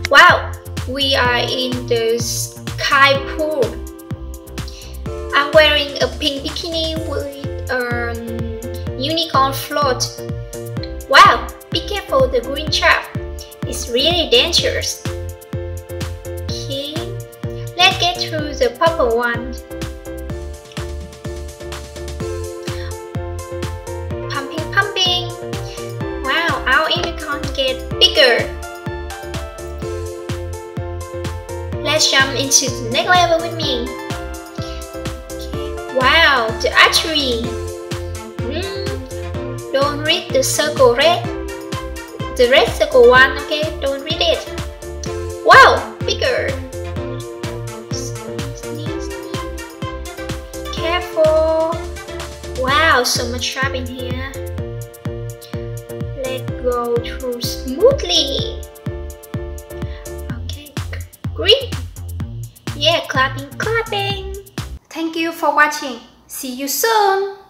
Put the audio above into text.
Wow, we are in the sky pool. I'm wearing a pink bikini with a unicorn float. Wow, be careful, the green trap is really dangerous. Okay, let's get through the purple one. Pumping. Wow, our unicorn get bigger. Let's jump into the next level with me. Okay. Wow, the archery. Don't read the circle red. The red circle one, okay? Don't read it. Wow, bigger. Careful. Wow, so much trap in here. Let's go through smoothly. Okay, green. Yeah, clapping. Thank you for watching. See you soon.